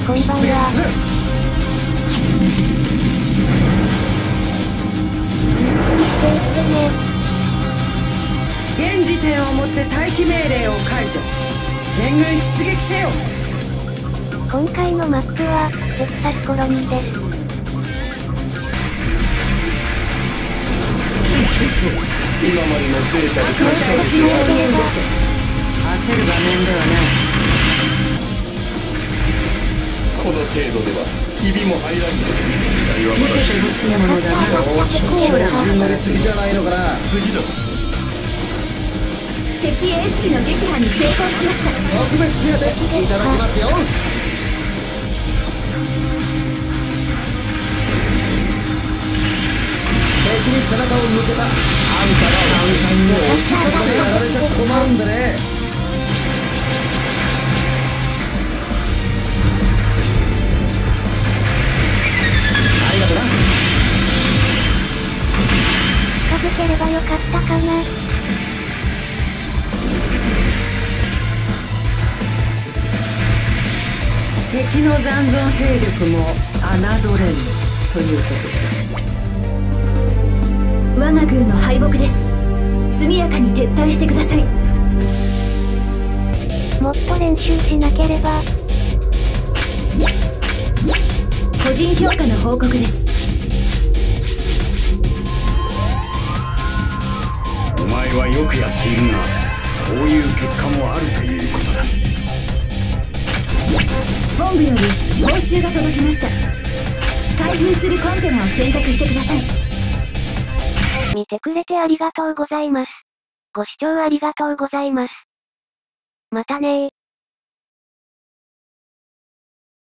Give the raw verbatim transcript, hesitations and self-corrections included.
こんばんは。していってね。 現時点をもって待機命令を解除。全軍出撃せよ。 今回のマップはテキサスコロニーです。 今までのデータで確かに慎重に動け。焦る場面ではない。 この程度ではひびも入らん。期待はまだ見せてほしいものだな。 調子に乗りすぎじゃないのかな。次だ。 敵エース機の撃破に成功しました。 特別手当いただきますよ。敵に背中を向けた。あんたが簡単に押しつけてやられちゃ困るんでね。ありがとな。 近づければよかったかな。 敵の残存兵力も侮れぬということで。 我が軍の敗北です。速やかに撤退してください。 もっと練習しなければ。 個人評価の報告です。 お前はよくやっているが、こういう結果もあるということだ。 本部より報酬が届きました。開封するコンテナを選択してください。 見てくれてありがとうございます。ご視聴ありがとうございます。またねー。